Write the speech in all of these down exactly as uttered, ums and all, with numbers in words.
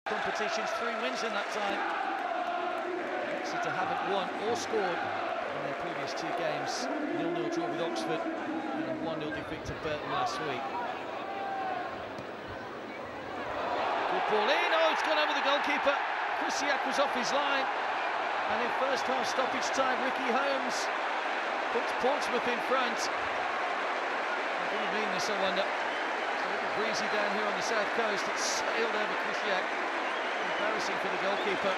competitions, three wins in that time. Exeter haven't won or scored in their previous two games. nil nil draw with Oxford and a one nil defeat to Burton last week. Good ball in, oh, it's gone over the goalkeeper. Krysiak was off his line. And in first half stoppage time, Ricky Holmes puts Portsmouth in front. I didn't mean this, I wonder. It's a little breezy down here on the south coast. It sailed over Krysiak. Embarrassing for the goalkeeper.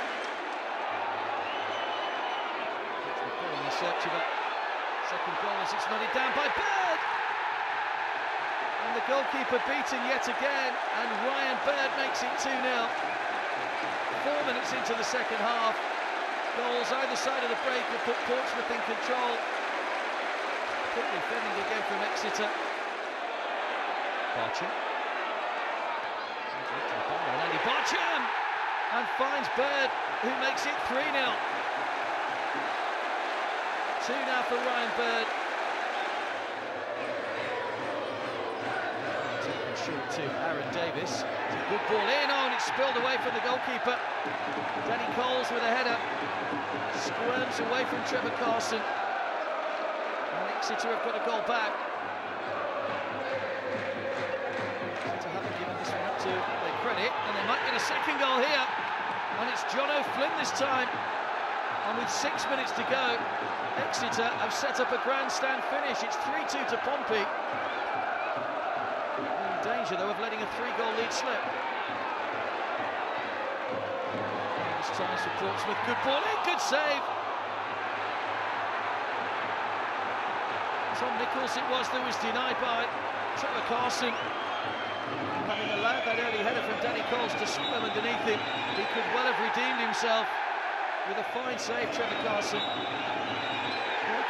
Portsmouth in search of a second goal as it's nodded down by Bird. And the goalkeeper beaten yet again. And Ryan Bird makes it two nil. Four minutes into the second half. Goals either side of the break have put Portsmouth in control. Quick defending again from Exeter. Barcham. And Andy Barcham! And finds Bird, who makes it three nil. two now for Ryan Bird. Taken short to Aaron Davis. It's a good ball in, oh, and it's spilled away from the goalkeeper. Danny Coles with a header. Squirms away from Trevor Carson. And Exeter have got a goal back. Exeter haven't given this one up to their credit, and they might get a second goal here. And it's John O'Flynn this time. And with six minutes to go, Exeter have set up a grandstand finish. It's three two to Pompey. In danger, though, of letting a three-goal lead slip. Times for Portsmouth, good ball in, good save. Tom Nichols it was that was denied by Trevor Carson. Having allowed that early header from Danny Coles to swim underneath him, he could well have redeemed himself with a fine save, Trevor Carson.